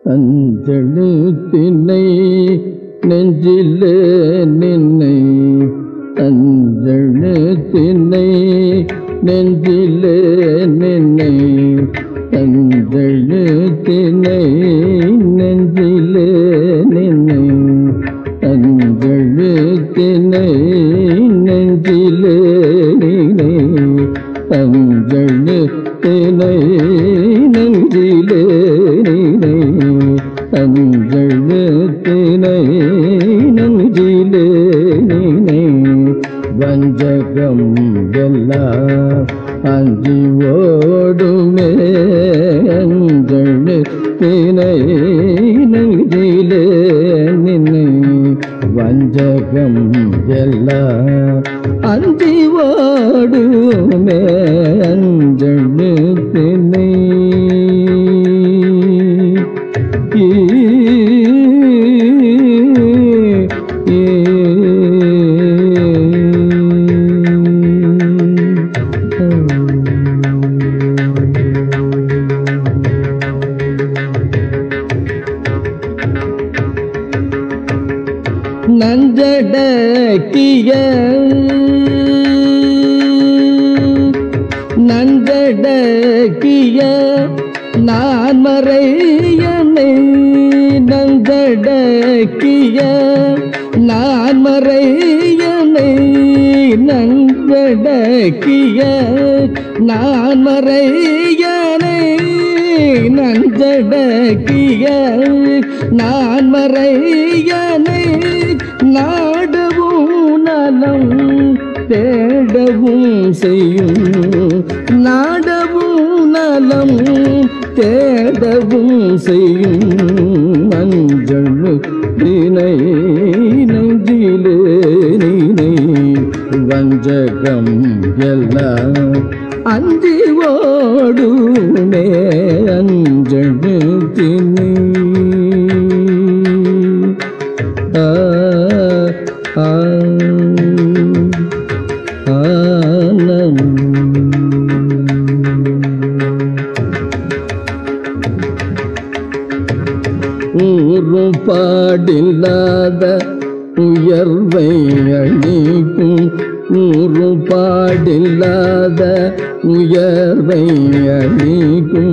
அஞ்செழுத்தினை நெஞ்சிலே நின்னை அஞ்செழுத்தினை நெஞ்சிலே நின்னை அஞ்செழுத்தினை நெஞ்சிலே நின்னை அஞ்செழுத்தினை நெஞ்சிலே நின்னை அஞ்செழுத்தினை நெஞ்சிலே நின்னை அஞ்செழுத்தினை நெஞ்சிலே நின்னை வஞ்சகம் எல்லாம் அஞ்சி ஓடுமே அஞ்செழுத்தினை நெஞ்சிலே நின்னை வஞ்சகம் எல்லாம் அஞ்சி ஓடுமே அஞ்செழுத்தினை நஞ்சடக்கிய நஞ்சடக்கிய நான் மறையனை நஞ்சடக்கிய நான் மறையனை நஞ்சடக்கிய நான் மறையனை நஞ்சடக்கிய நான் மறையனை நாடவும் நலம் தேடவும் செய்யும் நாடவும் நலம் தேடவும் செய்யும் அஞ்செழுத்தினை நெஞ்சிலே நினை வஞ்சகம் எல்லாம் அஞ்சி ஓடுமே அஞ்செழுத்தினை பாடில்லாத உயர்வை அளிக்கும் பாடில்லாத உயர்வை அளிக்கும்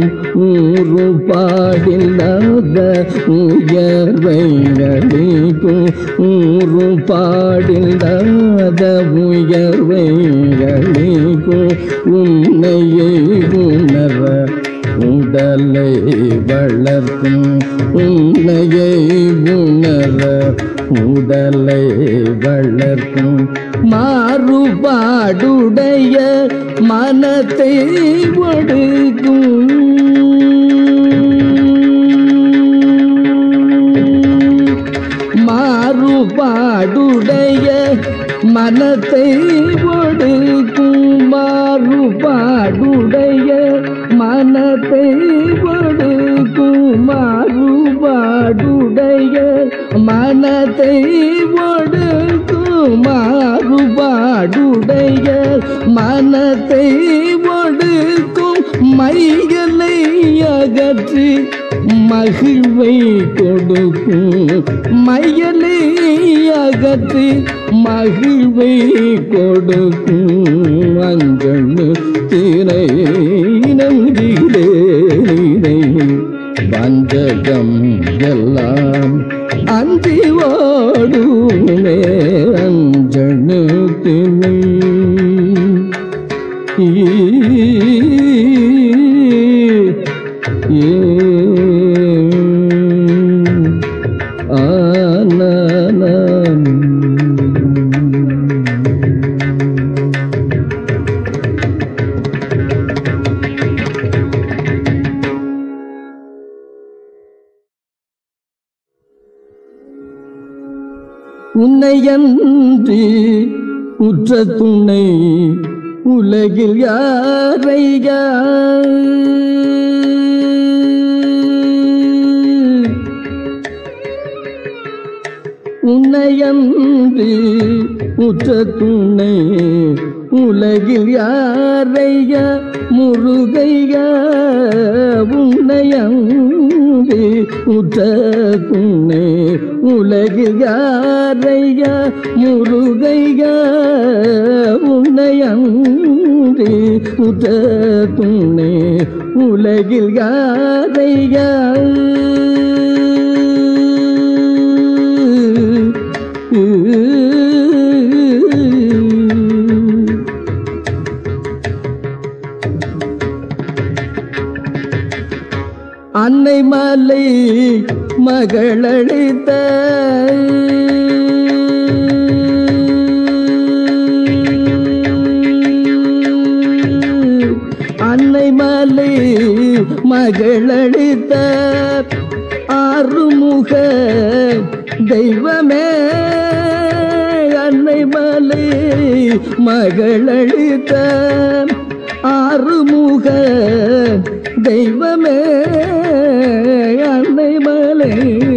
பாடில்லாத உயர்வை அளிக்கும் பாடில்லாத உயர்வை அளிக்கும் உன்னையை உணர உடலை வளர்க்கும் உன்னையை உணர உடலை வளர்க்கும் மாறுபாடுடைய மனத்தை ஒடுக்கும் மாறுபாடுடைய மனத்தை ஒடுக்கும் மாறுபாடுடைய மனத்தை ஒடுக்கும் மாறுபாடுடைய மனத்தை ஒடுக்கும் மாறுபாடுடைய மனத்தை ஒடுக்கும் மையலை அகற்றி மகிழ்வை கொடுக்கும் மையலை அகற்றி மகிழ்வை கொடுக்கும் அஞ்செழுத்தினை நெஞ்சிலே நினை வஞ்சகம் எல்லாம் அஞ்சி ஓடுமே அஞ்செழுத்தினை உன்னையன்றி உற்ற துணை உலகில் யாரையா உன்னையன்றி உற்ற துணை உலகில் யாரையா முருகையா உன்னையன்றி உற்ற துணை உலகில் யாரையா முருகையா உன்னை அன்றி உற்ற துணை உலகில் யாரையா அன்னை மலை மகளளித்த அன்னை மலை மகளளித்த ஆறுமுக தெய்வமே அன்னை மலை மகளளித்த ஆறுமுக தெய்வமே அன்னை மலை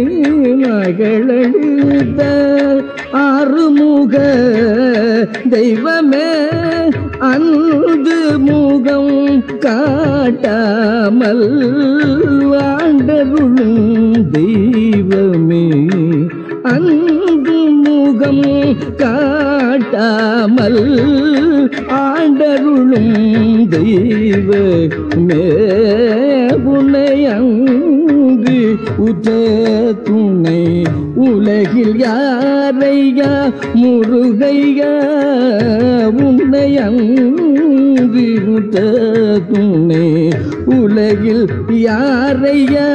மகளளித்த ஆறுமுக தெய்வமே அன்று முகம் காட்டாமல் ஆண்டருளும் தெய்வமே அன்று முகம் காட்டாமல் ஆண்டருளும் தெய்வமே உன்னை அங்கு உற்ற துணை உலகில் யாரையா முருகையா உன்னை அங்கு உற்ற துணை உலகில் யாரையா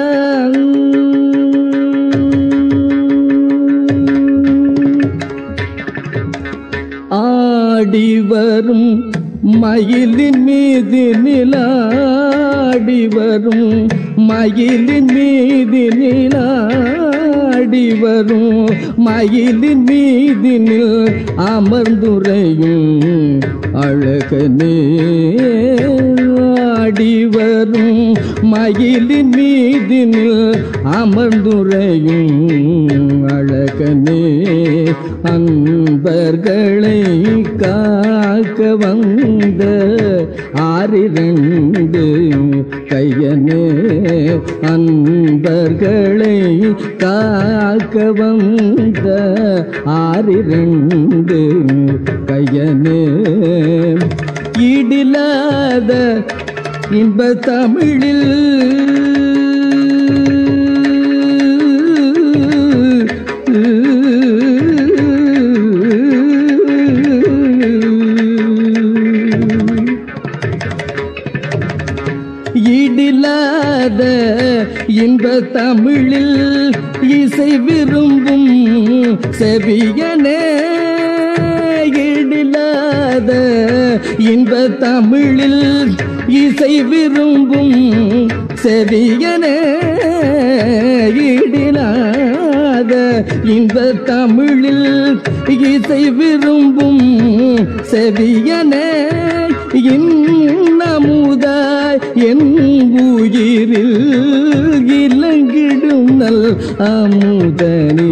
ஆடி வரும் மயிலின் மீது நிலாடி வரும் மயிலின் மீது நிலாடி வரும் மயிலின் மீதினில் அமர்ந்துரையும் அழகனே ஆடி வரும் மயிலின் மீதினில் அமர்ந்துரையும் அழகனே அன்பர்களை காக்க வந்த ஆறிரண்டு கையனே அன்பர்களை காக்க வந்த ஆறிரண்டு கையனே ஈடில்லாத இன்ப தமிழில் ஈடில்லாத இன்ப தமிழில் இசை விரும்பும் செவியனே ஈடில்லாத இன்ப தமிழில் இசை விரும்பும் செவியனே ஈடில்லாத இன்ப தமிழில் இசை விரும்பும் செவியனே இன்னமுதாய் என் உயிரில் இலங்கிடும் நல் அமுதனே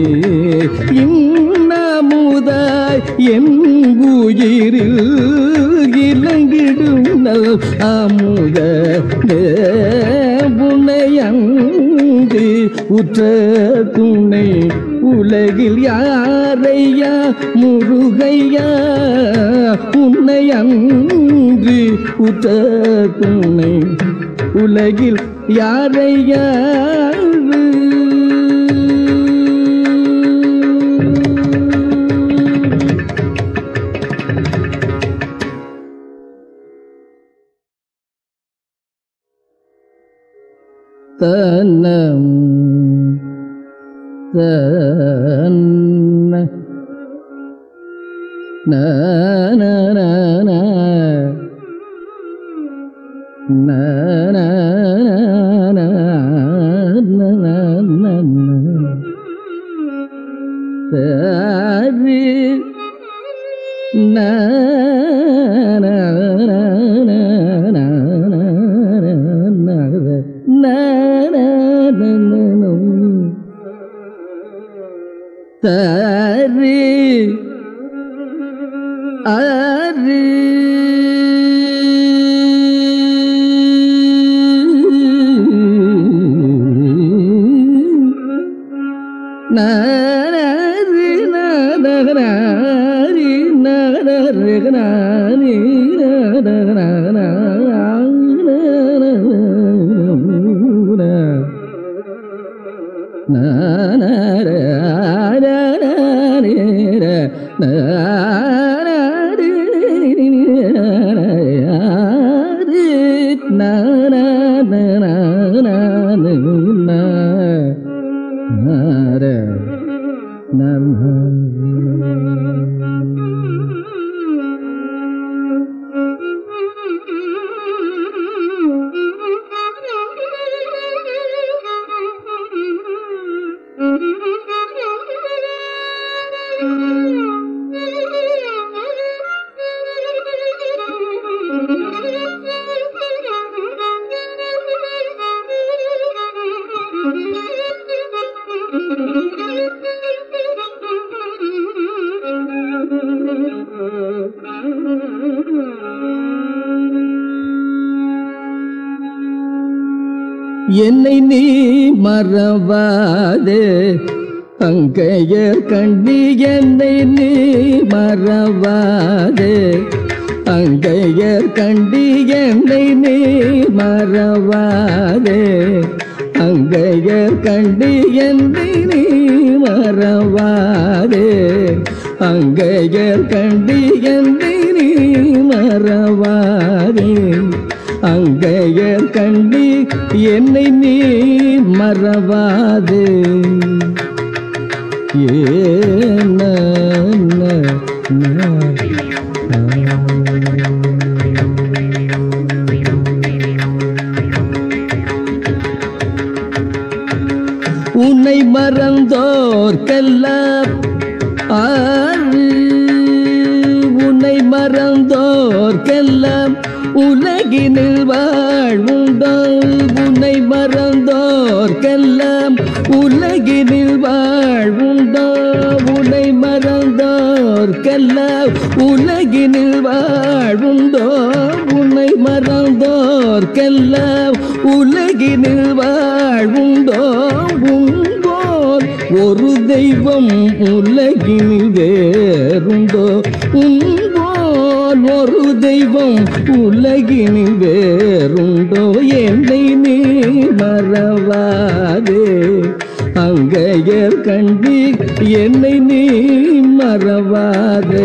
இன்னமுதாய் என் உயிரில் இலங்கிடும் நல் அமுதனே உன்னை அங்கு உற்ற துணை உலகில் யாரையா முருகையா உன்னை அங்கு உற்ற துணை உலகில் யாரையா தன்னம் தன்ன ந ந ந ந ந ந ந ந சரி ந ந தரி அரி என்னை நீ மறவாதே அங்கையர் கண்டி என்னை நீ மறவாதே அங்கையர் கண்டி என்னை நீ மறவாதே அங்கையர் கண்டி என்னை நீ மறவாதே அங்கையர் கண்டி என்னை நீ மறவாதே அங்கையர் கண்டி என்னை நீ மறவாதே உன்னை மறந்தோர்க்கெல்லாம் உன்னை மறந்தோர்க்கெல்லாம் உலகினில் வாழ்வுண்டோ உன்னை மறந்தோர்க்கெல்லாம் உலகினில் வாழ்வுண்டோ உன்னை மறந்தோர்க்கெல்லாம் உலகினில் வாழ்வுண்டோ உன்னை மறந்தோர்க்கெல்லாம் உலகினில் வாழ்வுண்டோ உன்போல் ஒரு தெய்வம் உலகினில் வேறுண்டோ உன்போல் ஒரு தெய்வம் உலகினில் வேறுண்டோ என்னை நீ மறவாதே அங்கையர் கண்டி என்னை நீ மறவாதே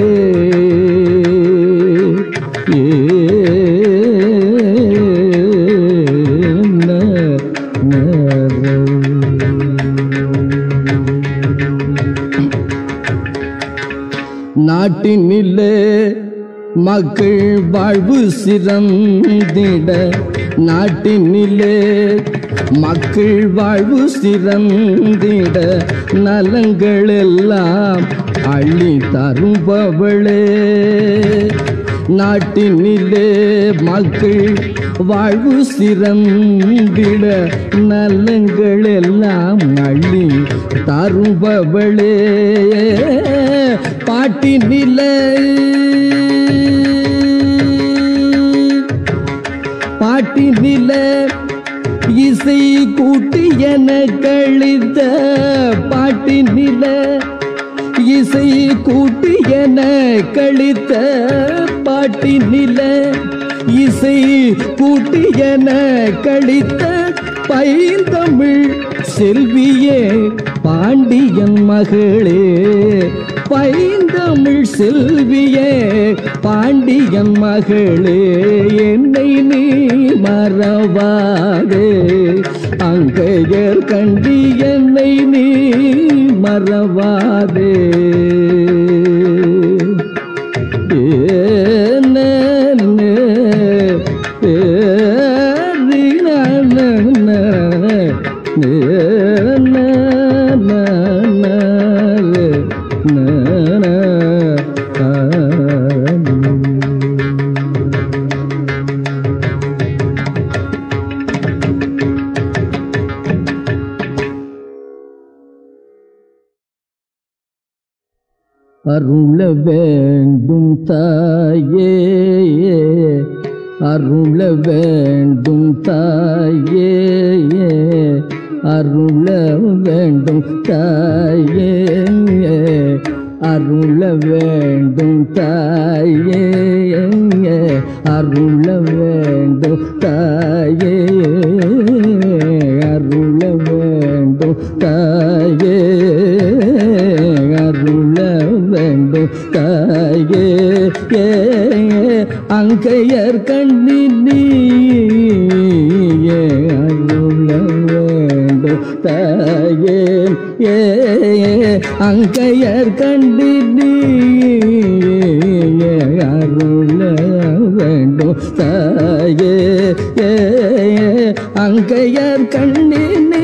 நாட்டினிலே மக்கள் வாழ்வு சிறந்திட நாட்டினிலே மக்கள் வாழ்வு சிறந்திட நலங்கள் எல்லாம் அள்ளி தருபவளே நாட்டினிலே மக்கள் வாழ்வு சிறந்திட நலங்கள் எல்லாம் அள்ளி தருபவளே பாட்டினிலே பாட்டினிலே இசை கூட்டி என கழித்த பாட்டினிலே இசை கூட்டி என கழித்த பாட்டினிலே இசை கூட்டி என கழித்த பைந்தமிழ் செல்வியே பாண்டியன் மகளே பைந்தமிழ் செல்வியே பாண்டியன் மகளே என்னை நீ மறவாதே அங்கையர் கண்டி என்னை நீ மறவாதே அருள வேண்டும் தாயே அருள வேண்டும் தாயே அருள வேண்டும் தாயே அருள வேண்டும் தாயே அருள வேண்டும் தாயே அருள வேண்டும் தாயே அருள வேண்டும் தாயே அங்கையர் கண்ணினி அருள வேண்டும் தாயே அங்கையர் கண்டினி அருள வேண்டும் தாயே அங்கையர் கண்டினி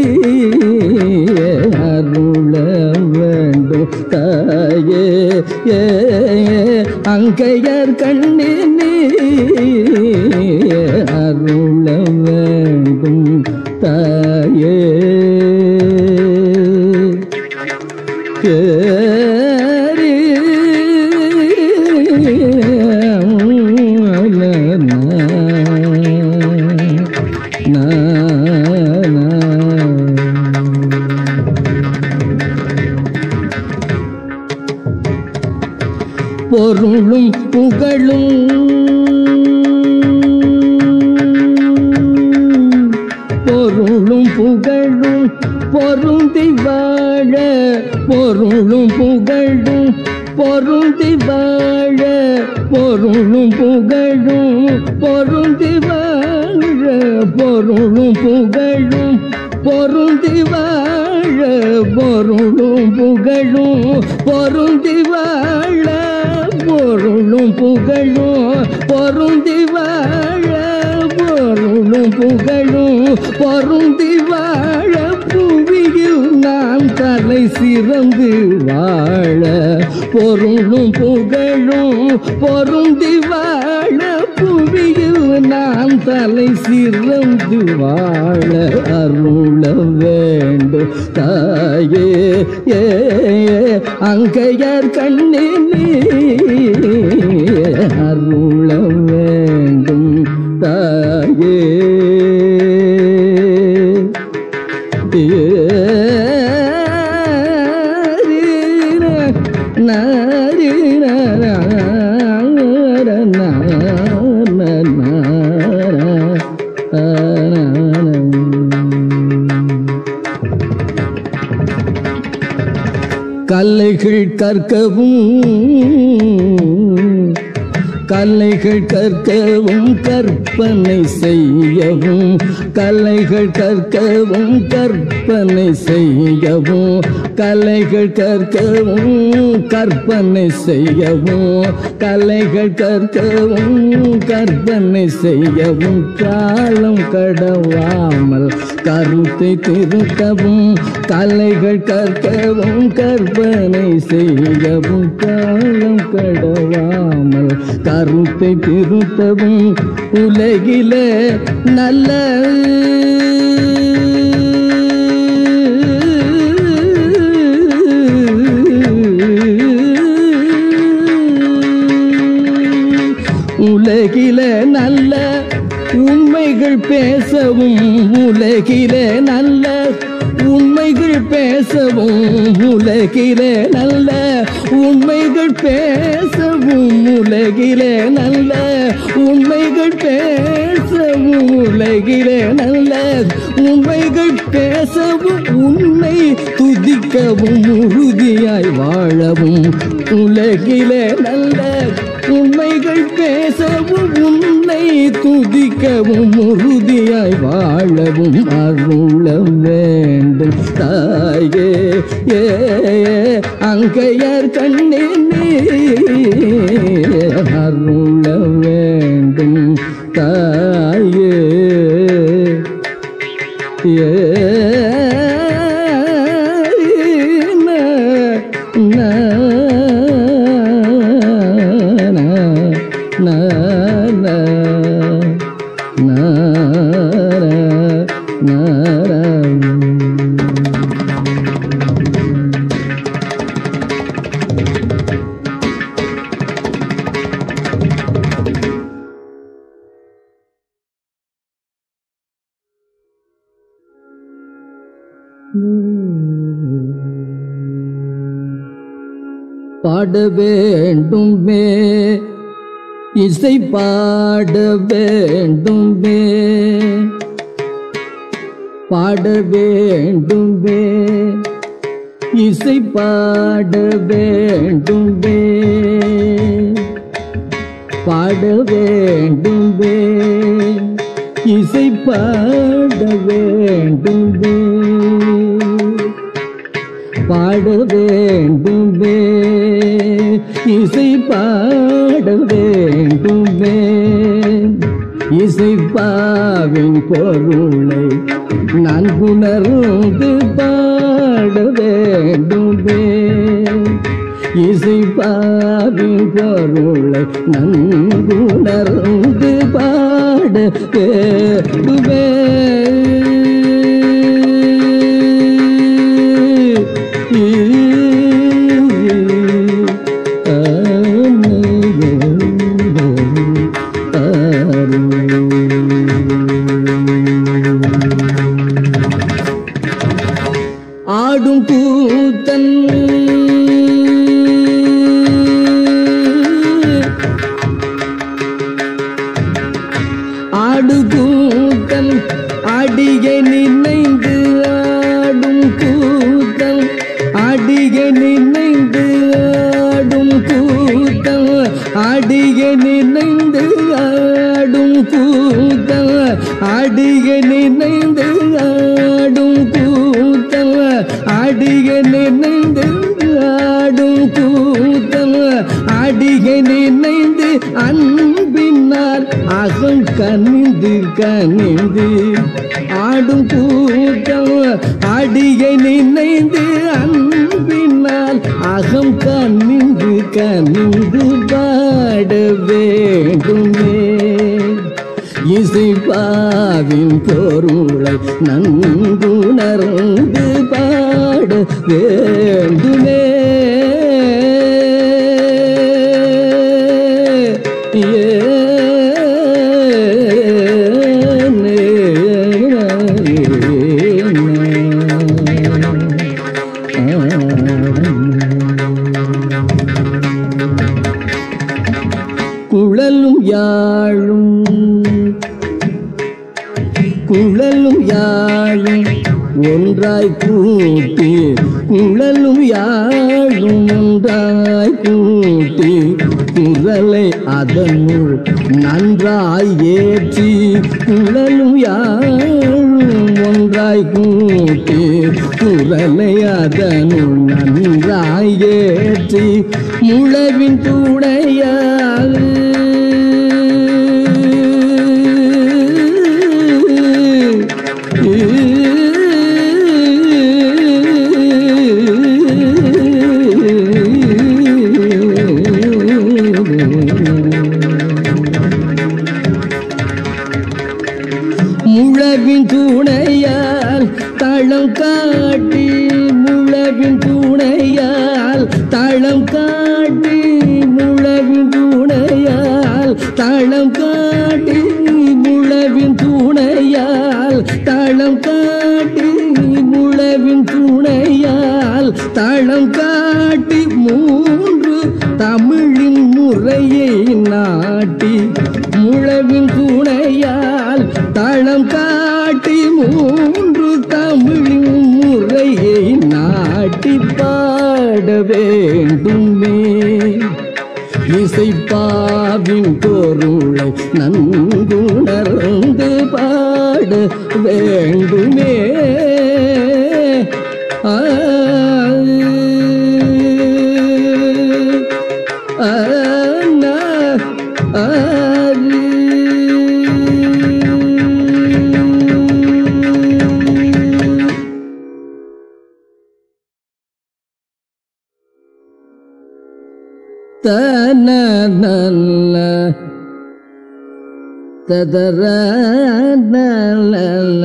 அருள வேண்டும் தாயே அங்கையர் கண்டினி அருள வேண்டும் தாயே பொருளும் புகழும் பொருளும் புகழும் பொருந்தி வாழ பொருளும் புகழும் பொருந்தி வாழ பொருளும் புகழும் பொருந்தி வாழ பொருளும் புகழும் பொருந்தி வாழ பொருளும் புகழும் பொருந்தி வாழ பொருளும் புகழும் பொருந்தி வாழ பொருளும் புகழும் பொருந்தி வாழ புவியில் நாம் தலை சிறந்து வாழ பொருளும் புகழும் பொருந்தி வாழ புவியில் நாம் தலை சிறந்து வாழ அருள வேண்டும் தாயே அங்கையர் கண்ணினி அருள வேண்டும் தாயே கல்லைகள் கற்கவும் கலைகள் கற்கவும் கற்பனை செய்யவும் கலைகள் கற்கவும் கற்பனை செய்யவும் கலைகள் கற்கவும் கற்பனை செய்யவும் கலைகள் கற்கவும் கற்பனை செய்யவும் காலம் கடவாமல் கருத்தை திருத்தவும் கலைகள் கற்கவும் கற்பனை செய்யவும் காலம் கடவாமல் கருத்தை திருத்தவும் உலகில நல்ல உலகில நல்ல உண்மைகள் பேசவும் உலகில நல்ல உண்மைகள் பேசவும் உலகிலே நல்ல உண்மைகள் பேசவும் உலகிலே நல்ல உண்மைகள் பேசவும் உலகிலே நல்ல உண்மைகள் பேசவும் உன்னை துதிக்கவும் உறுதியாய் வாழவும் உலகிலே நல்ல உண்மைகள் பேசவும் உன்னை துதிக்கவும் உறுதியாய் வாழவும் அருள வேண்டும் தாயே அங்கையர் கண்ணினி அருள வேண்டும் தாயே பாட வேண்டுமே இசை பாட வேண்டுமே பாட வேண்டுமே இசை பாட வேண்டுமே பாட வேண்டுமே இசை பாட வேண்டுமே பாட வேண்டுமே இசை பாட வேண்டுமே இசைப்பாவின் பொருளை நான் உணர்ந்து பாட வேண்டுமே இசைப்பாவின் பொருளை நன்கு உணர்ந்து பாட வேண்டுமே ஆடும் கூத்தன் ஆடுகூத்தன் அடியை நினைந்து ஆடும் கூத்தன் அடியை நினைந்து ஆடும் கூத்தன் அடியை நினைந்து ஆடும் கூத்தன் அடியை நினைந்து ஆடும் கூத்தன் அடியை நினைந்து ஆடும் கூத்தன் அடியை நினைந்து அன்பினால் அகம் கனிந்து கனிந்து ஆடும் கூட்டம் அடியை நினைந்து அன்பினால் அகம் கனிந்து கனிந்து பாட வேண்டுமே இசைப்பாவின் பொருளை நன்குணர்ந்து பாட வேண்டுமே குழலும் யாழும் குழலும் யாழும் ஒன்றாய் கூட்டி குழலும் யாழும் ஒன்றாய் கூட்டி குரலை அதனுள் நன்றாய் ஏற்றி குழலும் யாழும் ஒன்றாய் கூட்டி குரலை அதனுள் நன்றாய் ஏற்றி முழவின் துணையால் முழவின் துணையால் தளம் காட்டி முழவின் துணையால் தளம் காட்டி முழவின் துணையால் தளம் காட்டி முழவின் துணையால் தளம் காட்டி முழவின் துணையால் தளம் காட்டி மூன்று தமிழின் முறையை நாட்டி முழவின் துணையால் தளம் காட்டி மூன்று தமிழின் முறையை நாட்டி பாட வேண்டுமே இசைப்பாவின் பொருளை நன்குணர்ந்து பாட வேண்டுமே தனநல்ல ததரநல்ல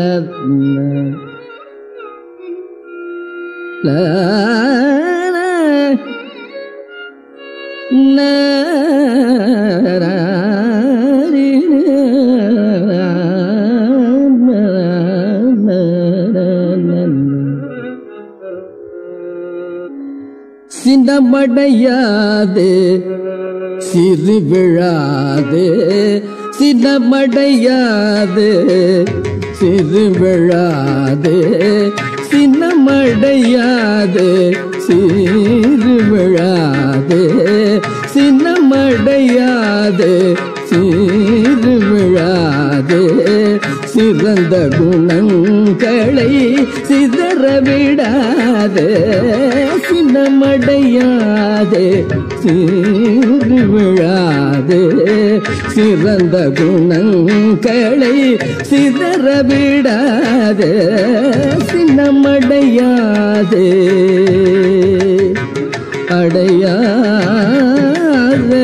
சின்னமடையாது சிறு விழாது சின்னமடையாது சிறு விழாது சின்னமடையாது சிறு விழாது சின்னமடையாது சிறு விழாது சிறந்த குணங்களை சிதற விடாது சின்னமடையாது சிறு விழாது சிறந்த குணங்களை சிதற விடாது சின்னமடையாது அடையாது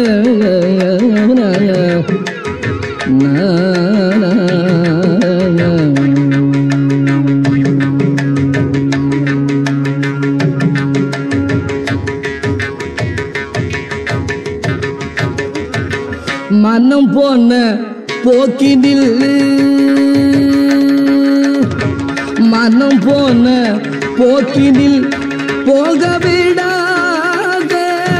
மனம் போன போக்கினில் மனம் போன போக்கினில் போக விடாத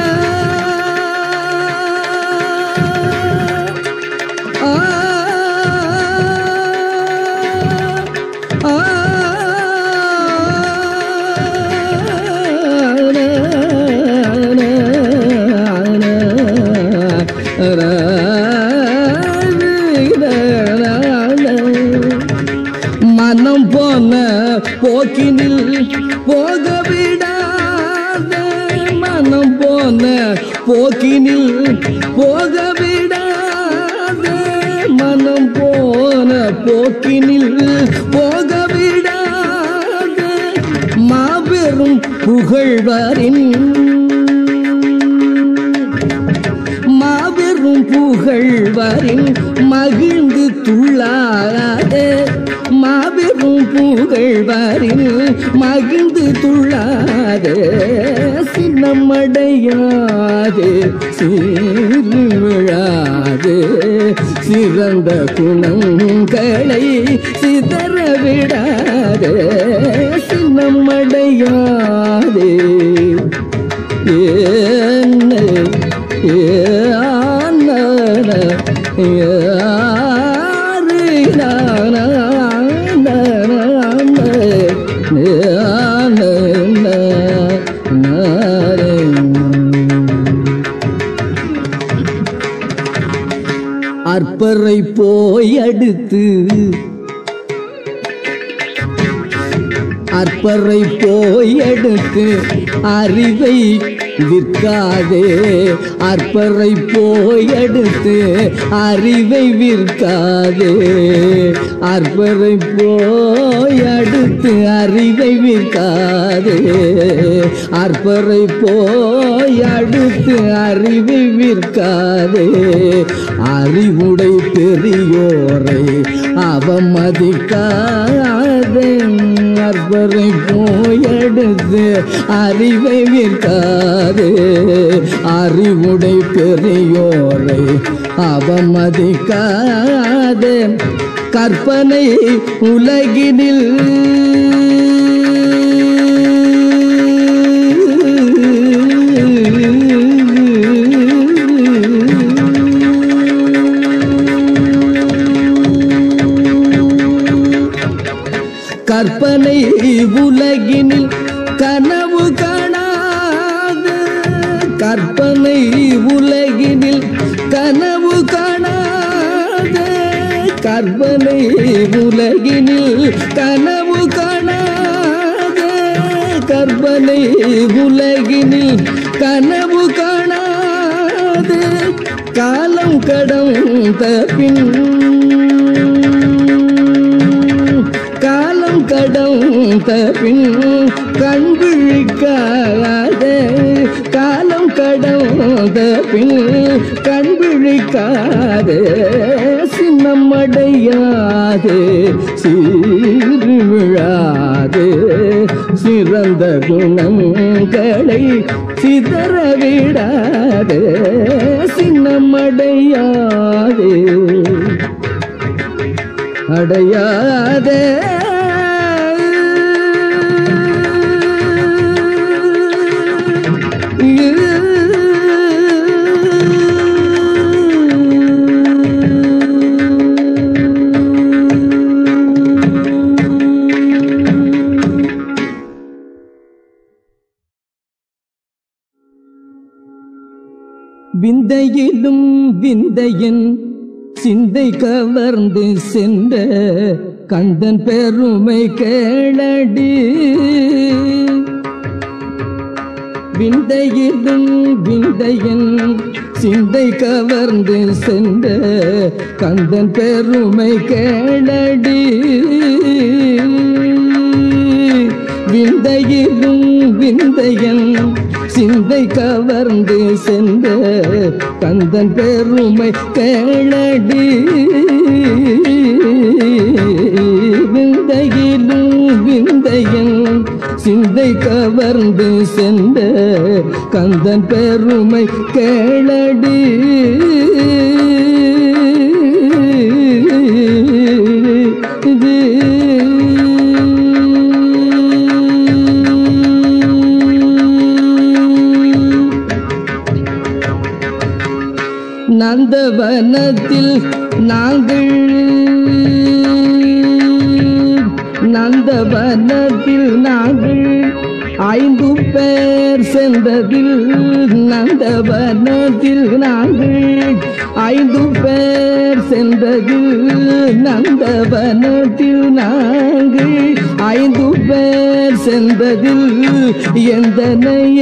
மனம் போன போக்கினில் போக விடாத மனம் போன போக்கினில் போக விடாத மனம் போன போக்கினில் போக விடாத மாபெரும் புகழ்வரின் மாபெரும் புகழ்வரின் மகிழ்ந்து துள்ளாத மாபெரும் புகழ்வரின் மகிழ்ந்து துள்ளாத சின்னமடையாது சிறு விழாது சிறந்த குணங்களை சிதற விடாது சின்னமடையாது என்ன அற்பரை போய் அடுத்து அற்பரை போய் எடுத்து அறிவை விற்காதே அற்பரை போய் எடுத்து அறிவை விற்காதே அற்பரை போய் அடுத்து அறிவை விற்காதே அற்பரை போய் அடுத்து அறிவை விற்காதே அறிவுடை பெரியோரை அவமதிக்காதே அற்பரை போய் எடுத்து அறிவை விற்காதே அறிவுடை பெரியோரை அவமதிக்காதே கற்பனை உலகினில் கற்பனை உலகினில் கனவு காணாத கற்பனை உலகினில் கனவு காணாத கற்பனை உலகினில் கனவு காணாத கற்பனை உலகினில் கனவு காணாத காலம் கடந்த பின் காலம் கடந்த பின் கண் விழிக்காத காலம் கடந்த பின் கண் விழிக்காத சின்னமடையாது சீறு விழாது சிறந்த குணங்களை சிதற விடாது சின்னமடையாது அடையாதே விந்தையிலும் விந்தையன் சிந்தை கவர்ந்து சென்ற கந்தன் பெருமை கேளடி. விந்தையிலும் விந்தையன் சிந்தை கவர்ந்து சென்ற கந்தன் பெருமை கேளடி. விந்தையிலும் விந்தையன் சிந்தை கவர்ந்து சென்ற கந்தன் பெருமை கேளடி. விந்தையிலும் விந்தையன் சிந்தை கவர்ந்து சென்ற கந்தன் பெருமை கேளடி. நந்தவனத்தில் நாங்கள் நந்தவனத்தில் நாங்கள் 5 பேர் சென்றதில் நந்தவனத்தில் நாங்கள் 5 பேர் சென்றதில் நந்தவனத்தில் நாங்கள் 5 பேர் சென்றதில் எந்தனைய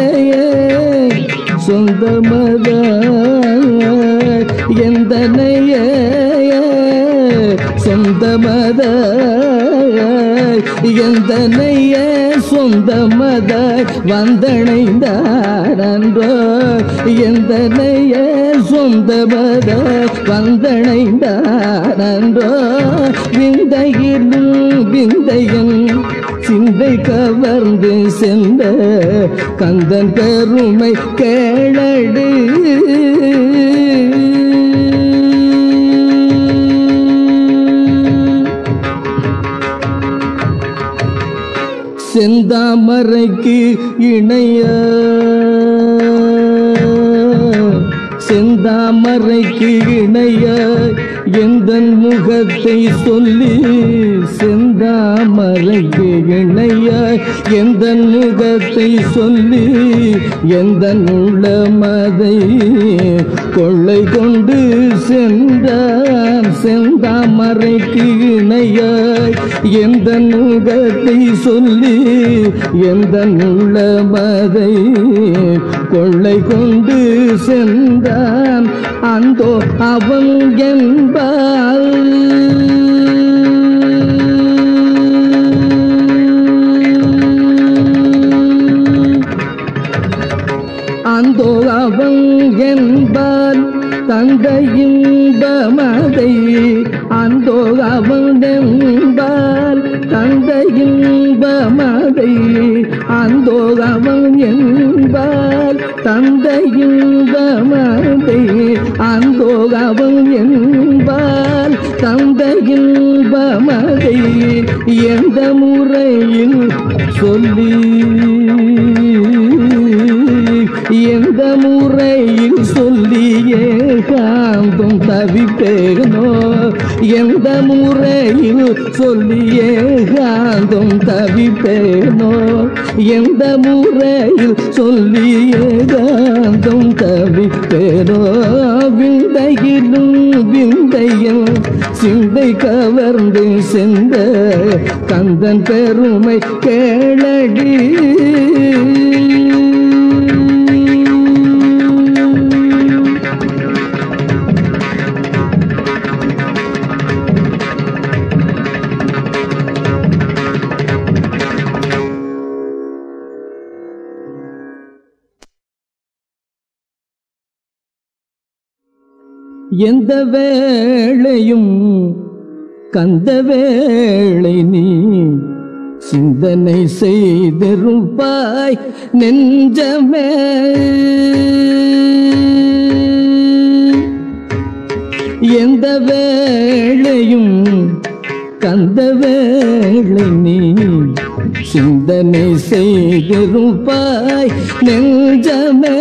சொந்தமத எந்தனைய சொந்தமத எந்தனைய சொந்தமத வந்தணைந்தாரன்றோ எந்தனைய சொந்தமத வந்தணைந்தாரன்றோ. விந்தையிலும் விந்தையன் சிந்தை கவர்ந்து சென்ற கந்தன் பெருமை கேளடி. செந்தாமரைக்கு இணைய செந்தாமரைக்கு இணைய எந்தன் முகத்தை சொல்லி செந்தாமரைக்கு இணைய எந்தன் முகத்தை சொல்லி எந்தன் உள்ளமதை கொள்ளை கொண்டு சென்றான். செந்தாமரைக்கு இணைய எந்தன் முகத்தை சொல்லி எந்தன் உள்ளமதை கொள்ளை கொண்டு சென்றான். அந்தோ அவன் என்பால் அந்தோ அவன் என்பால் தந்தையின்பமதை அந்தோ அவன் என்பால் தந்தையின்பமதை அந்தோ அவன் என்பால் தந்தையின்பமதை அந்தோ அவன் என்பால் தந்தையின்பமதை எந்த முறையில் சொல்லி எந்த முறையில் சொல்லியே காந்தும் தவிப்பேனோ எந்த முறையில் சொல்லியே காந்தும் தவிப்பேனோ எந்த முறையில் சொல்லியே காந்தும் தவிப்பேனோ. விந்தையிலும் விந்தையன் சிந்தை கவர்ந்து சென்ற கந்தன் பெருமை கேளடி. எந்த வேளையும் கந்த வேளை நீ சிந்தனை செய்திருப்பாய் நெஞ்சமே. எந்த வேளையும் கந்த வேளை நீ சிந்தனை செய்திருப்பாய் நெஞ்சமே.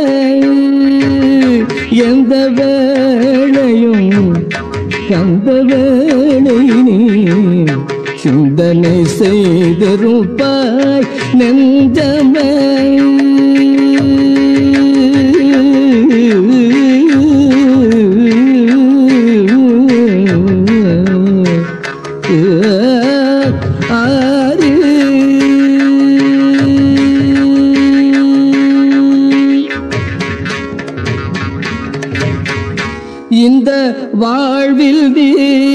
எந்த வேளையும் கந்த வேளை நீ சிந்தனை செய்திருப்பாய் நெஞ்சமே. ஆறு இந்த வாழ்வில் நீ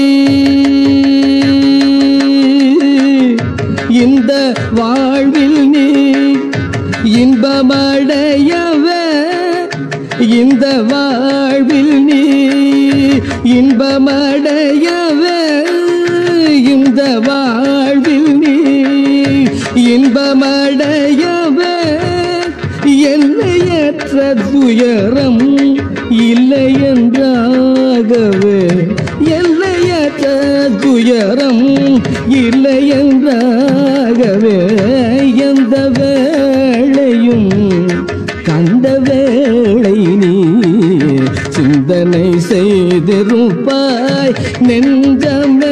இந்த வாழ்வில் நீ இன்பமடையவே இந்த வாழ்வில் நீ இன்பமடையவே இந்த வாழ்வில் நீ இன்பமடையவே எல்லையற்ற துயரம் இல்லை என்றாகவே எல்லையற்ற துயரம் இல்லை என்றாகவே எந்த வேளையும் கண்ட வேளை நீ சிந்தனை செய்திருப்பாய் நெஞ்சமே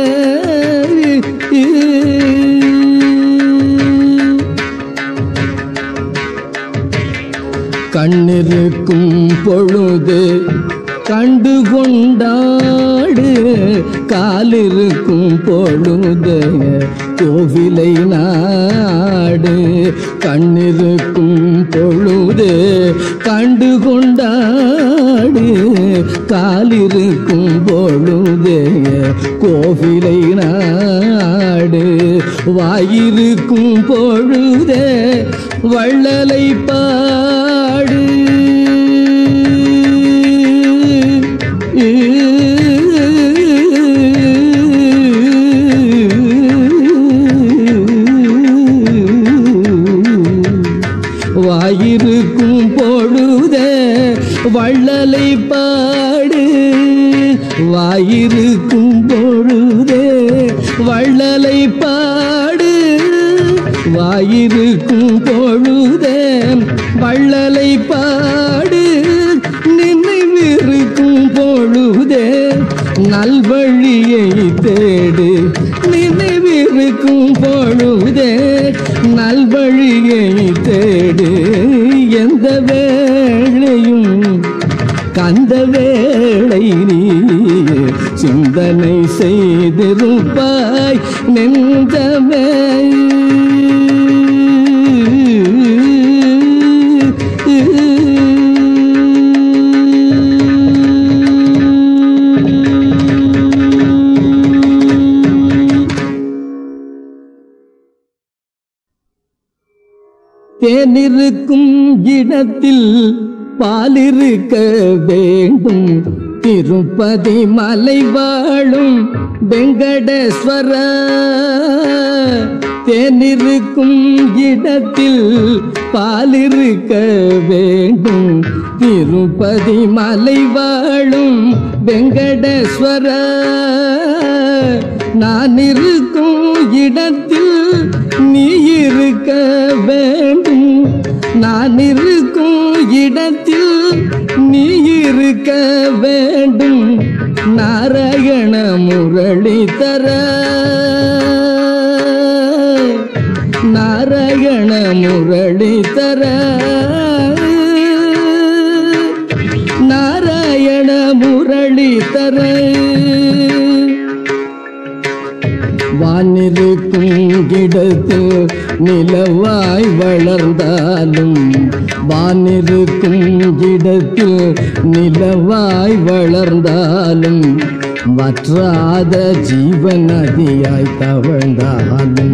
கண்ணிருக்கும் பொழுது கண்டு கொண்டாடு காலிருக்கும் பொழுது கோவிலை நாடு கண்ணிருக்கும் பொழுது கண்டு கொண்டாடு காலிருக்கும் பொழுது கோவிலை நாடு வாயிருக்கும் பொழுதே வள்ளலை பாடு வாயிருக்கும் பொழுதே வள்ளலை பாடு வாயிருக்கும் பொழுதே வள்ளலை பாடு வாயிருக்கும் பொழுதே வள்ளலை பாடு நினைவிருக்கும் பொழுதே நல்வழியை தேடு நினைவிருக்கும் பொழுதே நல்வழியை தேடு எந்த வேளையும் கந்த வேளை நீ சிந்தனை செய்திருப்பாய் நெஞ்சமே தேனிருக்கும் இடத்தில் பாலிருக்க வேண்டும் திருப்பதி மலை வாழும் வெங்கடேஸ்வர தேனிருக்கும் இடத்தில் பாலிருக்க வேண்டும் திருப்பதி மலை வாழும் வெங்கடேஸ்வர நான் இருக்கும் இடத்தில் நீ இருக்க வேண்டும் நான் இருக்கும் இடத்தில் நீ இருக்க வேண்டும் நாராயண முரளிதர நாராயண முரளிதர நாராயண முரளிதர வானிருக்கும் இடத்து நிலவாய் வளர்ந்தாலும் வானிருக்கும் இடத்து நிலவாய் வளர்ந்தாலும் வற்றாத ஜீவநதியாய் தவழ்ந்தாலும்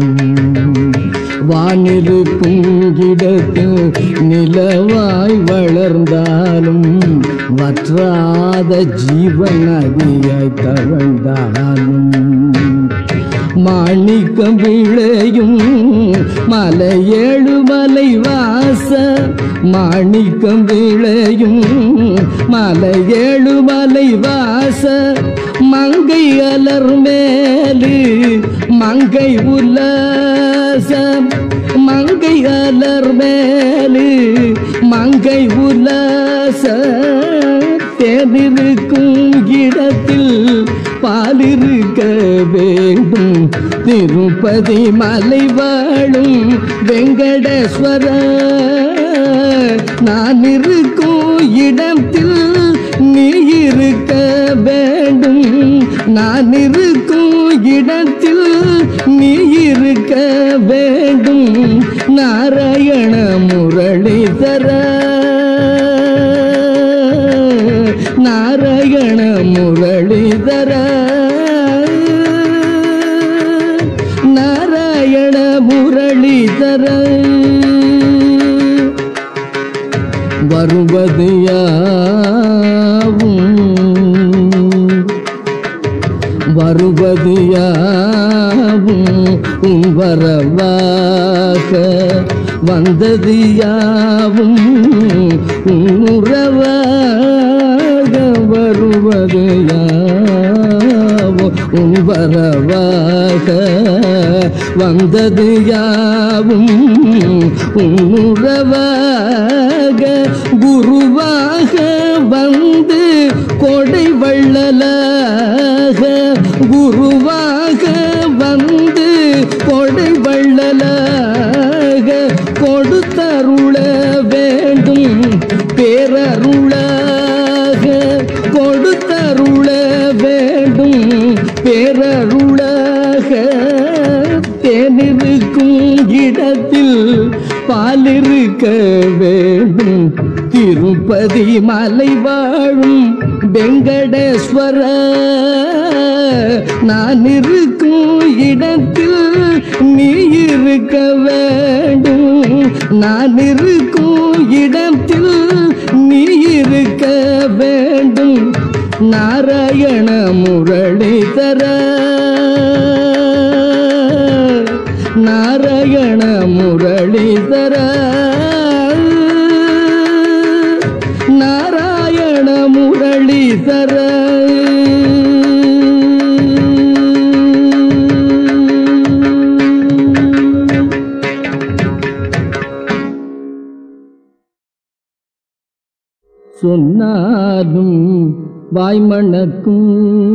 வானிருக்கும் இடத்து நிலவாய் வளர்ந்தாலும் வற்றாத ஜீவநதியாய் தவழ்ந்தாலும் மாணிக்கம் விளையும் மலையேழு மலை வாச மாணிக்கம் விளையும் மலையேழு மலை வாச மங்கை அலர் மேலு மங்கை உல்லாச மங்கை அலர் மேலு மங்கை உல்லாச தேனிருக்கும் இடத்தில் பாலிருக்க வேண்டும் திருப்பதி மலை வாழும் வெங்கடேஸ்வர நான் இருக்கும் இடத்தில் நீ இருக்க வேண்டும் நான் இருக்கும் இடத்தில் நீ இருக்க வேண்டும் நாராயண முரளிதர நாராயண முரளிதர நாராயண முரளிதர வருவது யாவும் வருவது யாவும் உன் வரவாக வந்தது யாவும் உன் உறவாக வருவது யாவும் உன் வரவாக வந்தது யாவும் உன் உறவாக குருவாக வந்து கொடை வள்ளலாக குருவாக வந்து கொடை வள்ளலாக கொடுத்தருள வேண்டும் பேரருளாக கொடுத்தருள வேண்டும் பேரருளாக தேனிருக்கும் இடத்தில் பாலிருக்க வேண்டும் திருப்பதி மலை வாழும் வெங்கடேஸ்வர நான் இருக்கும் இடத்தில் நீ இருக்க வேண்டும் நான் இருக்கும் இடத்தில் நீ இருக்க வேண்டும் நாராயண முரளிதர நாராயண முரளிதர நாராயண முரளிதர சொன்னாலும் வாய்மணக்கும்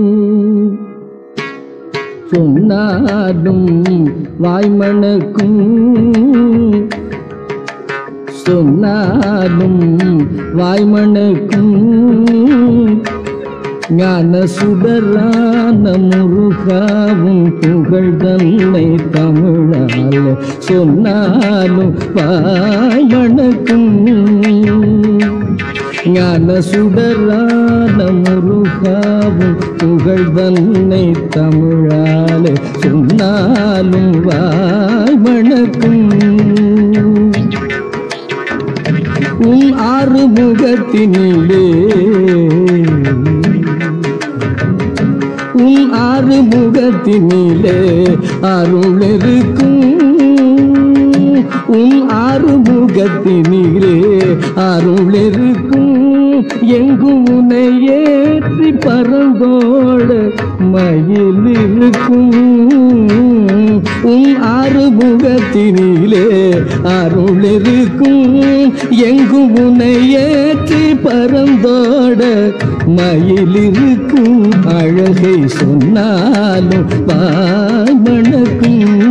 சொன்னாலும் வாய்மணக்கும் சொன்னாலும் வாய்மணக்கும் ஞான சுடரான முருகாவும் புகழ் தன்னை தமிழால் சொன்னாலும் வாய்மணக்கும் ஞான சுடரான முருகாவும் புகழ் தன்னை தமிழால் சொன்னாலும் வாய்மணக்கும் உன் ஆறுமுகத்தினிலே உன் ஆறுமுகத்தினிலே அருள் இருக்கும் உன் ஆறுமுகத்தினிலே அருள் இருக்கும் எங்கும் உன்னை ஏற்றி பறந்தோட மயில் இருக்கும் உன் ஆறுமுகத்தினிலே அருள் இருக்கும் எங்கும் உன்னை ஏற்றி பறந்தோட மயில் இருக்கும் அழகை சொன்னாலும் வாய்மணக்கும்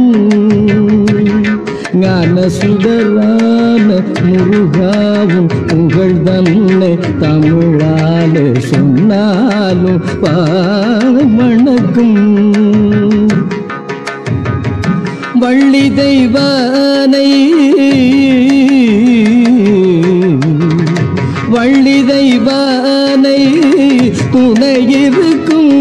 ஞான சுடரான முருகாவும் புகழ் தன்னை தமிழால் சொன்னாலும் வாய்மணக்கும் வள்ளி தெய்வானை வள்ளி தெய்வானை துணையிருக்கும்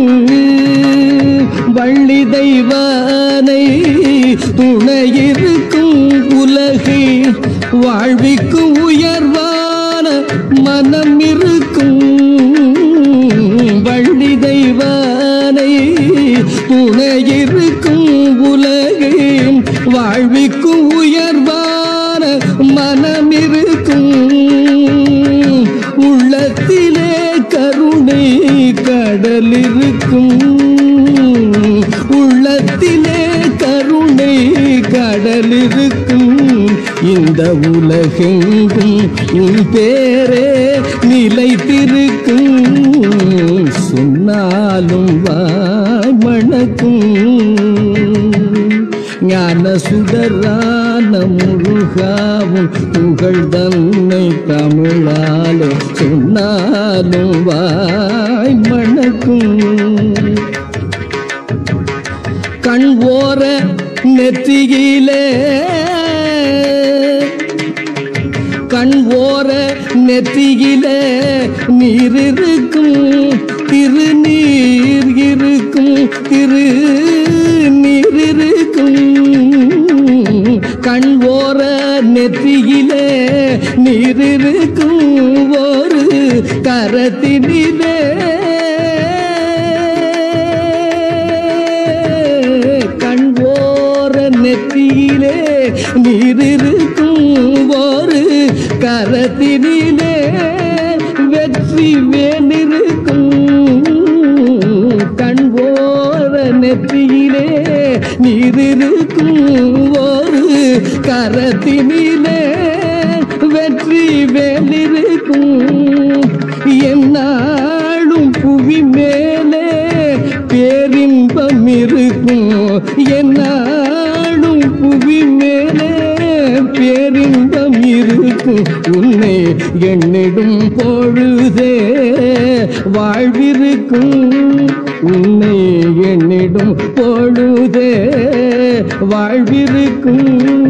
வள்ளி தெய்வானை துணையிருக்கும் உலகை வாழ்விக்கும் உயர்வான மனம் இருக்கும் வள்ளி தெய்வானை துணையிருக்கும் உலகை வாழ்விக்கும் உயர்வான மனம் இருக்கும் உள்ளத்திலே கருணை கடல் இருக்கும் உள்ளத்திலே கருணை கடல் இருக்கும் இந்த உலகெங்கும் உன் பேரே நிலைத்திருக்கும் சொன்னாலும் வாய்மணக்கும் ஞான சுடரான முருகாவும் புகழ் தன்னை தமிழாலே சொன்னாலும் வாய்மணக்கும் கண் ஓர நெற்றியிலே கண் ஓர நெற்றியிலே நீர் இருக்கும் திருநீர் இருக்கும் திருநீர் இருக்கும் கண் ஓர நெற்றியிலே நீர் இருக்கும் ஒரு கரத்தினிலே கண் ஓர நெற்றியிலே நீர் இருக்கும் ஒரு கரத்தினிலே வெற்றி வேண்டிருக்கும் கண் ஓர நெற்றியிலே நீர் இருக்கும் ஒரு கரத்தினிலே வெற்றி வேண்டிருக்கும் என்னாலும் புவி மேலே பேரின்பம் இருக்கும் என்னாலும் புவி மேலே பேரின்பம் இருக்கும் உன்னை எண்ணிடும் பொழுதே வாழ்விருக்கும் உன்னை எண்ணிடும் பொழுதே வாழ்விருக்கும்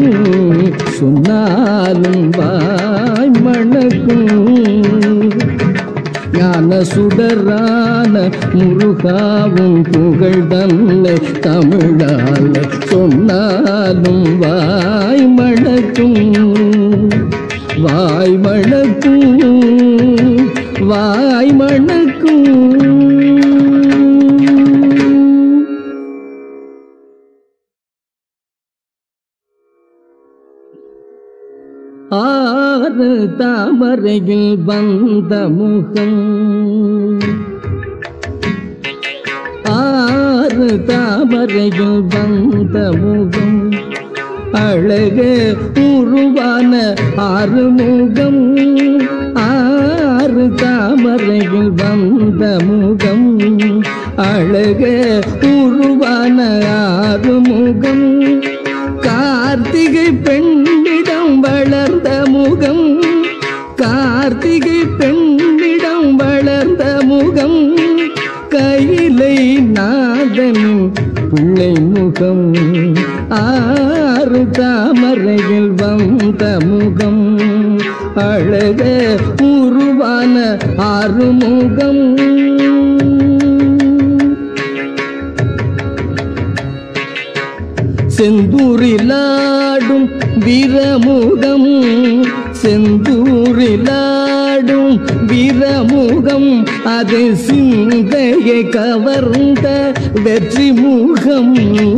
சொன்னாலும் வாய் மணக்கும் ஞான சுடரான முருகாவும் புகழ் தன்னை தமிழால் சொன்னாலும் வாய் மணக்கும் வாய் மணக்கும் வாய் மணக்கும் ஆறு தாமரையில் வந்த முகம் ஆறு தாமரையில் வந்த முகம் அழக உருவான ஆறுமுகம் ஆறு தாமரையில் வந்த முகம் அழக உருவான ஆறுமுகம் கார்த்திகை பெண்ணிடம் வளர்ந்த முகம் கார்த்திகை பெண்ணிடம் வளர்ந்த முகம் கையிலை நாதனின் பிள்ளை முகம் ஆறு தாமரையில் வந்த முகம் அழக உருவான ஆறுமுகம் செந்தூரிலாடும் வீரமுகம் செந்தூரிலாடும் வீரமுகம் அது சிந்தையை கவர்ந்த வெற்றி முகம்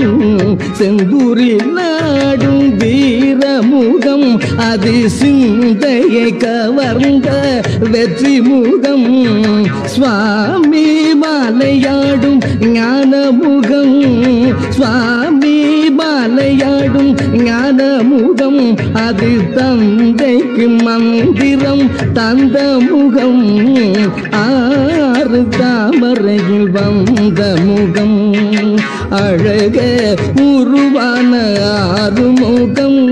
செந்தூரிலாடும் வீரமுகம் அது சிந்தையை கவர்ந்த வெற்றி முகம் சுவாமி மாலையாடும் ஞானமுகம் சுவாமி மாலையாடும் ஞானமுகம் அது தந்தைக்கு மந்திரம் தந்த முகம் ஆறு தாமரையில் வந்த முகம் அழக உருவான ஆறுமுகம்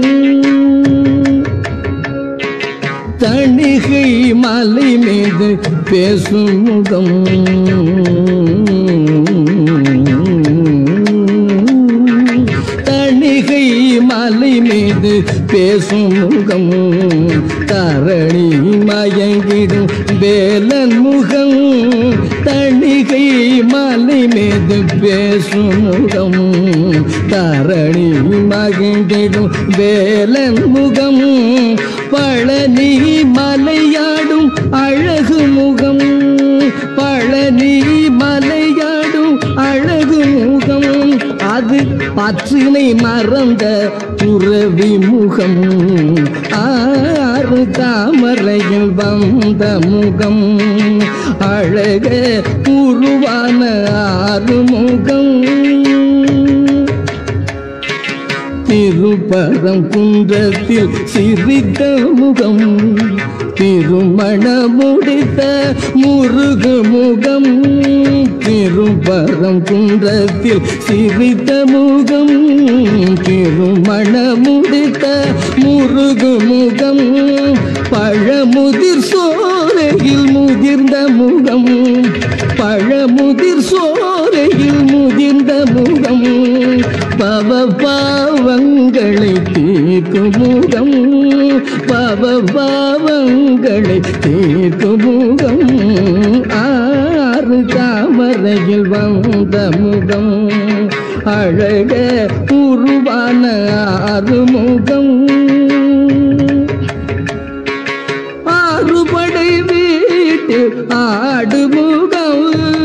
தணிகை மலை மீது பேசும் முகம் தணிகை மலை மீது பேசும் முகம் தரணி மயங்கிடும் வேலன் முகம் தணிகை மலை மீது பேசும் முகம் தரணி மகிழ்ந்திடும் வேலன் முகம் பழனி மலையாடும் அழகு முகம் பழனி மலையாடும் அழகு முகம் அது பற்றினை மறந்த துறவி முகம் ஆறு தாமரையில் வந்த முகம் அழக உருவான ஆறுமுகம் திருப்பரம் குன்றத்தில் சிரித்த முகம் திருமண முடித்த முருகு முகம் திருப்பரம் குன்றத்தில் சிரித்த முகம் திருமண முடித்த முருகு முகம் பழமுதிர் சோலையில் முதிர்ந்த முகம் பழமுதிர் சோலையில் முதிர்ந்த முகம் பாவங்களை தீர்க்கும் முகம் பாவங்களை தீர்க்கும் முகம் ஆறு தாமரையில் வந்த முகம் அழக உருவான ஆறுமுகம் ஆறுபடை வீட்டு ஆடுமுகம்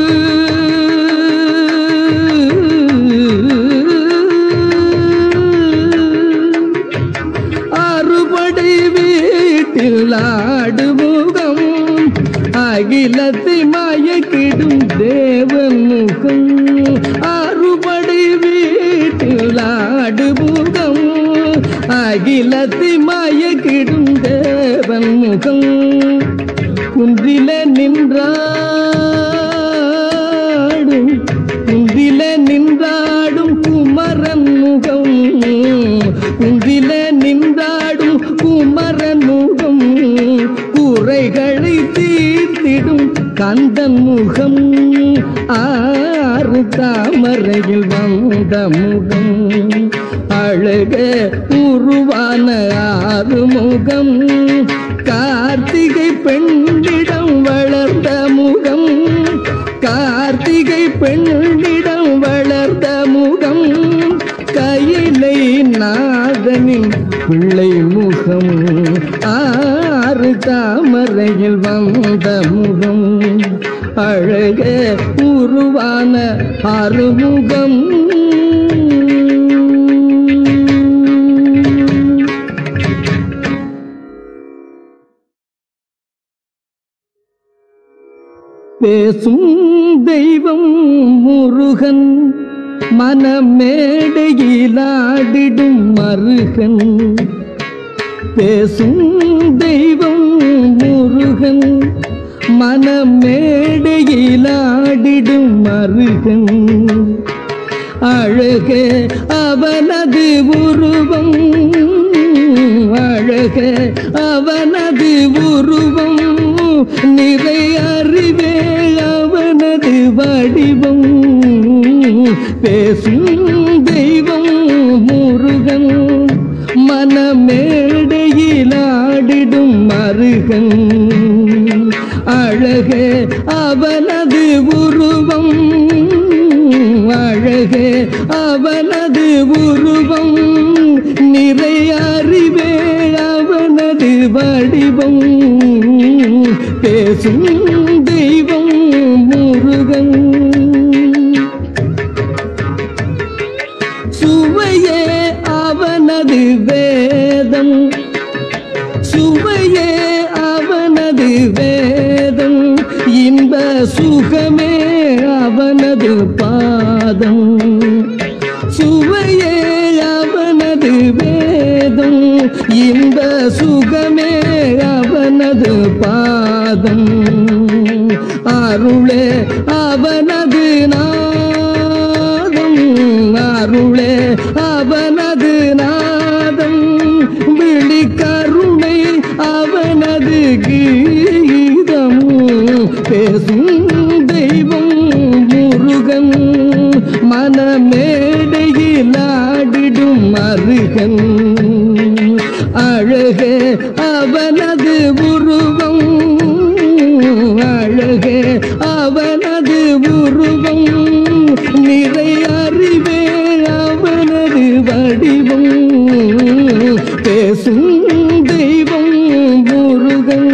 ஆறுபடை வீட்டில் ஆடுமுகம் அகிலத்தை மயக்கிடும் தேவன் முகம் ஆறுபடை வீட்டில் ஆடுமுகம் அகிலத்தை மயக்கிடும் தேவன் முகம் குன்றில நின்றாடும் குமரன் முகம் குன்றில நின்றாடும் குமரன் முகம் குறைகளை தீர்த்திடும் கந்தன் முகம் ஆறு தாமரையில் வந்த முகம் அழக உருவான ஆறுமுகம் கார்த்திகை பெண்ணிடம் வளர்ந்த முகம் கார்த்திகை பெண்ணிடம் வளர்ந்த முகம் கையிலை நாதனின் பிள்ளை முகம் ஆறு தாமரையில் வந்த முகம் அழக உருவான ஆறுமுகம் பேசும் தெய்வம் முருகன் மனமேடையில் ஆடிடும் மருகன் பேசும் தெய்வம் முருகன் மனமேடையில் ஆடிடும் மருகன் அழக அவனது உருவம் அழக அவனது உருவம் நிறை அறிவே அவனது வடிவம் பேசும் தெய்வம் முருகன் மனமேடையில் ஆடிடும் மருகன் அழக அவனது உருவம் அழக அவனது உருவம் நிறை அறிவே அவனது வடிவம் பேசும் தெய்வம் முருகன் சுவையே அவனது வேதம் சுவையே அவனது வேதம் இன்ப சுகமே அவனது பாதம் சுவையே அவனது வேதம் இன்ப சுகமே அவனது பாதம் அருளே அவனது நாதம் அருளே அவனது நாதம் விழிக்கருணை அவனது கீதம் பேசும் தெய்வம் முருகன் மனமேடையில் ஆடிடும் மருகன் அழக அவனது உருவம் அழக அவனது உருவம் நிறை அறிவே அவனது வடிவம் பேசும் தெய்வம் முருகன்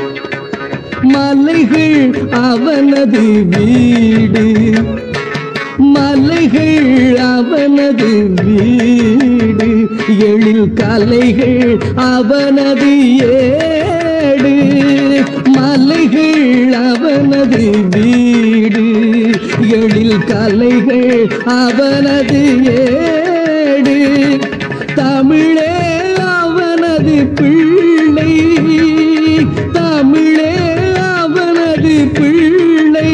மலைகள் அவனது வீடு மலைகள் அவனது வீடு எழில் கலைகள் அவனது ஏடு மலைகள் அவனது வீடு எழில் கலைகள் அவனது ஏடு தமிழே அவனது பிள்ளை தமிழே அவனது பிள்ளை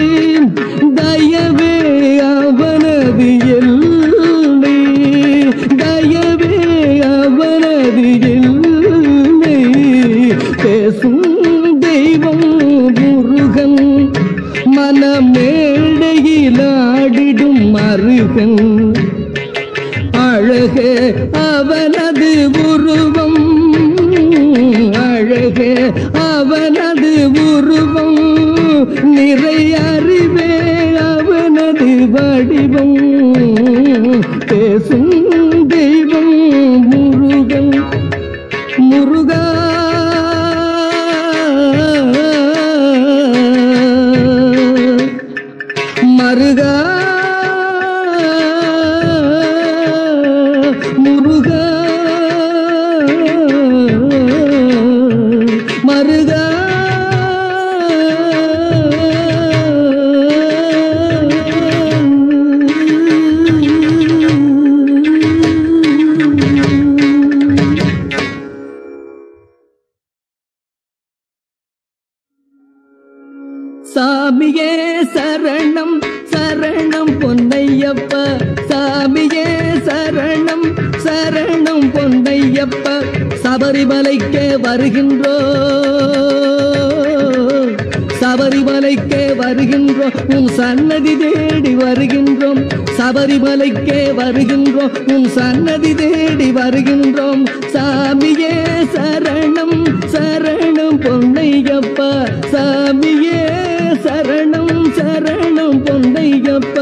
தயவே அவனது எல்லை தயவே அவனது எல்லை பேசும் தெய்வம் முருகன் மனமேடையில் ஆடிடும் மரு அழகே அவனது உருவம், அழகே அவனது உருவம், நிறை அறிவே அவனது வடிவம், பேசும் தெய்வம் முருகன். முருகா மருகா முருகா மருகா. சாமியே சரணம் சரணம் பொன்னையப்பா, சாமியே சரணம் சரணம் பொன்னையப்பா. சபரிமலைக்கே வருகின்றோம், சபரிமலைக்கே வருகின்றோம், உன் சன்னதி தேடி வருகின்றோம். சபரிமலைக்கே வருகின்றோம், உன் சன்னதி தேடி வருகின்றோம். சாமியே சரணம் சரணம் பொன்னையப்பா, சாமியே சரணம் சரணம் பொன்னையப்பா.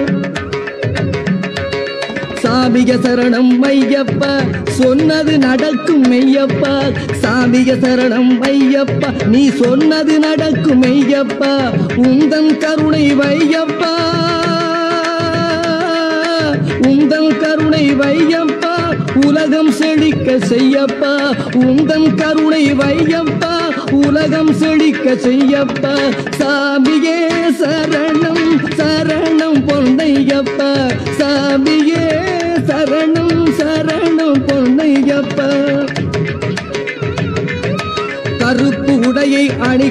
சாமிய சரணம் ஐயப்பா, சொன்னது நடக்கும் மெய்யப்பா. சாமிய சரணம் ஐயப்பா, நீ சொன்னது நடக்கும் மெய்யப்பா. உந்தன் கருணை வையப்பா, உந்தன் கருணை வையப்பா, உலகம் செழிக்க செய்யப்பா. உந்தன் கருணை வையப்பா, உலகம் செழிக்க செய்யப்பா. சாமியே சரணம் சரணம் பொன்னையப்பா, சாமியே சரணம் சரணம் பொன்னையப்பா. கருப்பு உடையை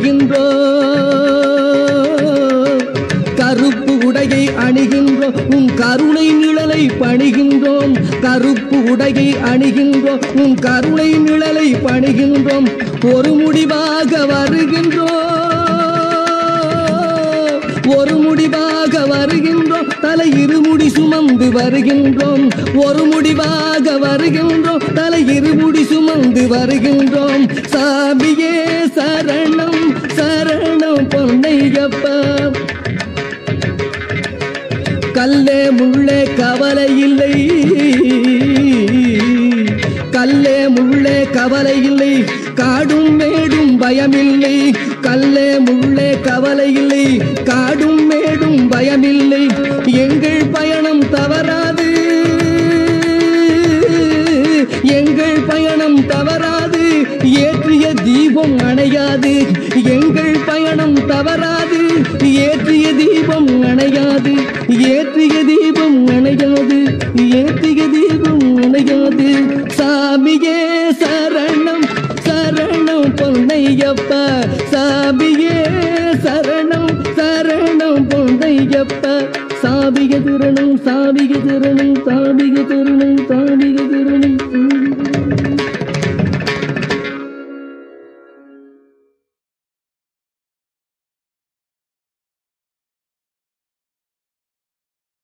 அணிகின்றோம், கருப்பு உடையை அணிகின்றோம், உன் கருணை நிழலை பணிகின்றோம். கருப்பு உடையை அணிகின்றோம், உன் கருணை நிழலை பணிகின்றோம். ஒரு முடிவாக வருகின்றோம், ஒரு முடிவாக வருகின்றோம், தலை இருமுடி சுமந்து வருகின்றோம். ஒரு முடிவாக வருகின்றோம், தலை இருமுடி சுமந்து வருகின்றோம். சாமியே சரணம் சரணம் பொன்னையப்பா. கல்லே முள்ளே கவலை இல்லை, கல்லே முள்ளே கவலை இல்லை, காடும் மேடும் பயமில்லை. கல்லே முள்ளே கவலை இல்லை, காடும் மேடும் பயமில்லை. எங்கள் பயணம் தவறாது, எங்கள் பயணம் தவறாது, ஏற்றிய தீபம் அணையாது. எங்கள் பயணம் தவறாது, ஏற்றிய தீபம் அணையாது, ஏற்றிய தீபம் அணையாது, ஏற்றிய தீபம்